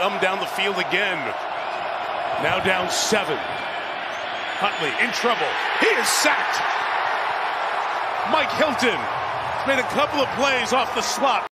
come down the field again. Now down 7. Huntley in trouble. He is sacked. Mike Hilton has made a couple of plays off the slot.